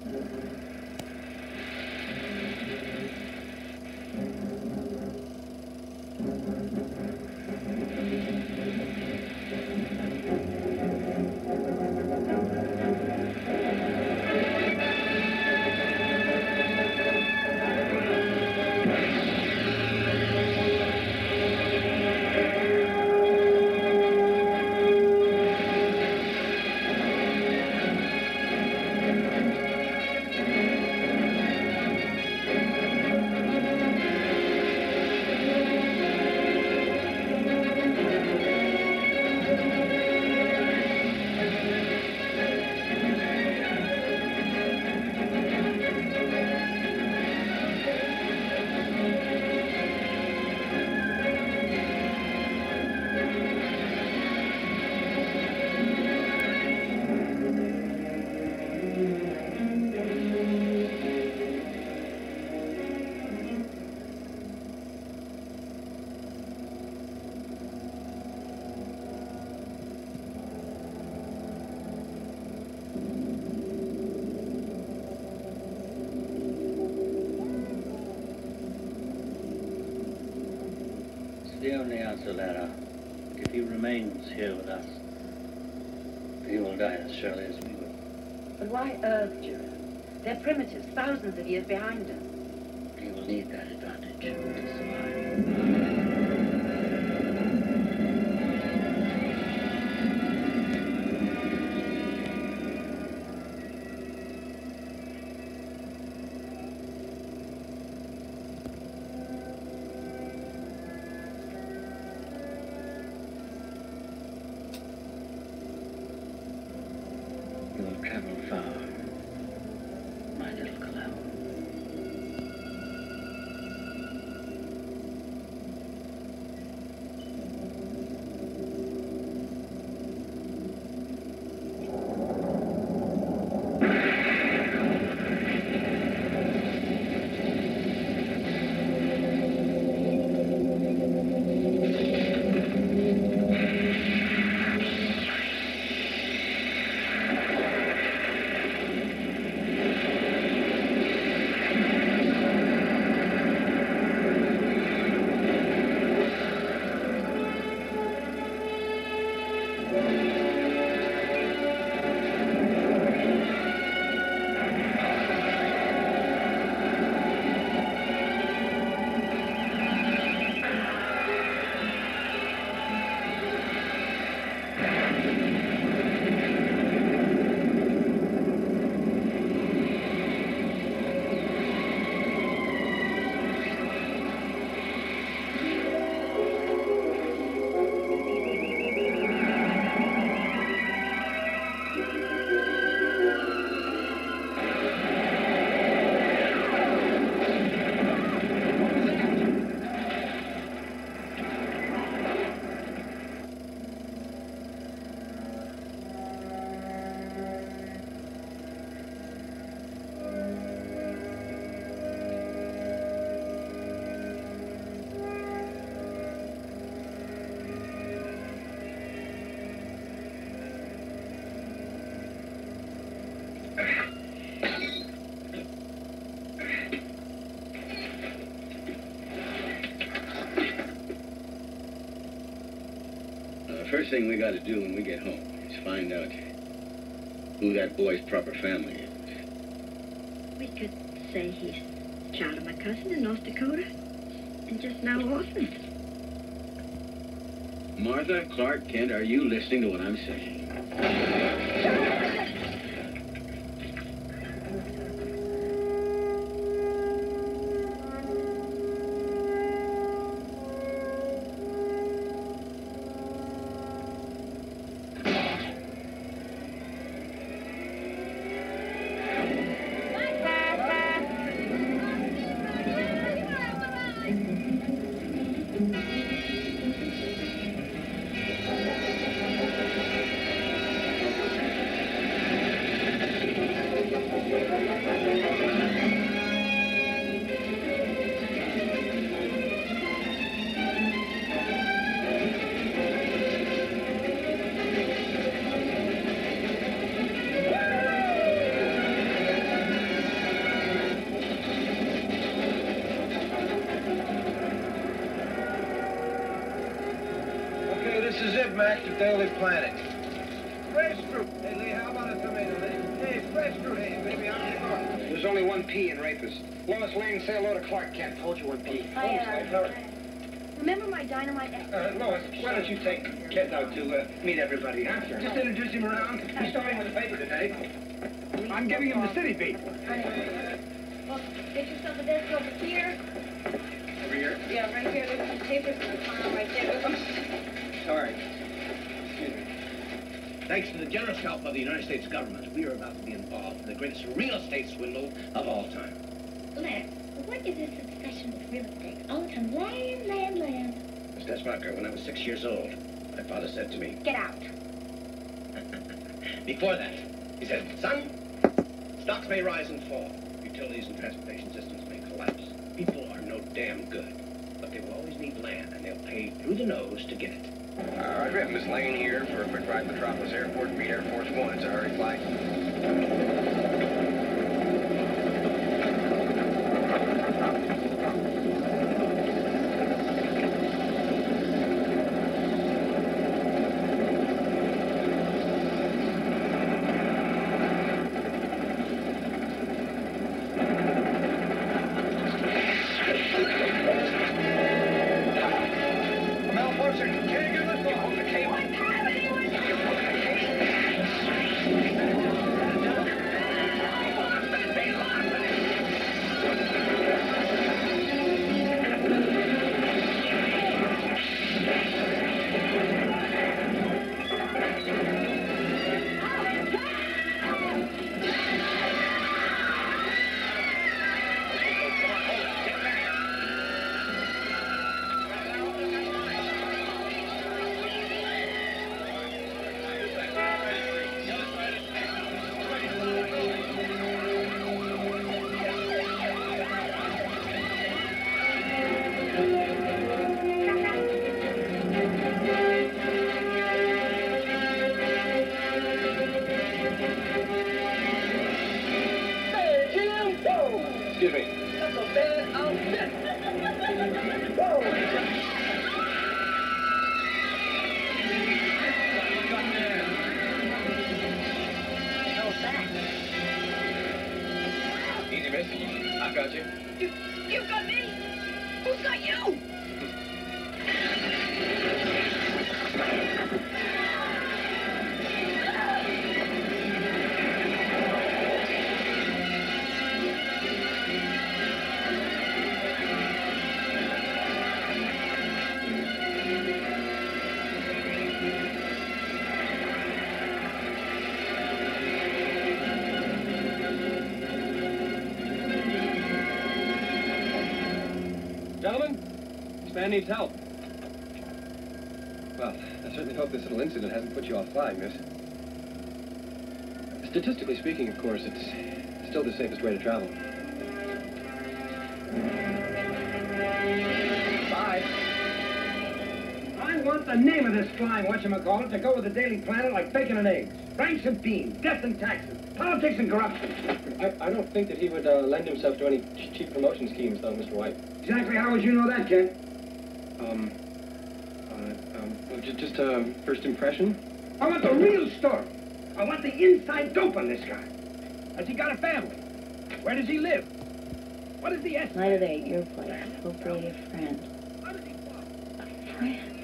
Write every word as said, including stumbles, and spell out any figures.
The only answer, Lara. If he remains here with us, he will die as surely as we will. But why Earth, Jura? They're primitives, thousands of years behind us. He will need that advantage to survive. Travel far, my little Kalau. First thing we got to do when we get home is find out who that boy's proper family is. We could say he's child of my cousin in North Dakota and just now orphaned. Martha, Clark, Kent, are you listening to what I'm saying? Max to Daily Planet. Fresh fruit. Hey, Lee, how about a tomato, Lee? Hey, fresh fruit. Hey, baby, how you going? There's only one P in rapist. Lois Lane, say hello to Clark Kent. Told you one P. Hi, uh, uh, Remember my dynamite... uh, Lois, why don't you take Kent out to uh, meet everybody, huh? Just introduce him around. He's starting with the paper today. I'm giving him the city beat. Well, get yourself a desk over here. Over here? Yeah, right here. There's some papers in the corner right there. Oops. Sorry. Excuse me. Thanks to the generous help of the United States government, we are about to be involved in the greatest real estate swindle of all time. Blair, what is this obsession with real estate? All the time, land, land, land. Miss Desmarker, when I was six years old, my father said to me, Get out. before that, he said, son, stocks may rise and fall. Utilities and transportation systems may collapse. People are no damn good. But they will always need land, and they'll pay through the nose to get it. Uh, Roger, Miss Lane here for a quick ride to Metropolis Airport. Meet Air Force One. It's a hurry flight. Malfunction. Can't get this off the cable. Excuse me. That's a bad outfit. Whoa. Easy, miss. I've got you. You, you got me? Who's got you? Gentlemen, this man needs help. Well, I certainly hope this little incident hasn't put you off flying, miss. Statistically speaking, of course, it's still the safest way to travel. Bye. I want the name of this flying whatchamacallit to go with the Daily Planet like bacon and eggs. Ranks and beans, death and taxes, politics and corruption. I, I don't think that he would uh, lend himself to any ch cheap promotion schemes, though, Mister White. Exactly how would you know that, Kent? Um, uh, um, well, just, just uh, first impression? I want the real story. I want the inside dope on this guy. Has he got a family? Where does he live? What is the essence? Night at eight, your place. Hopefully a friend. How does he walk? A friend?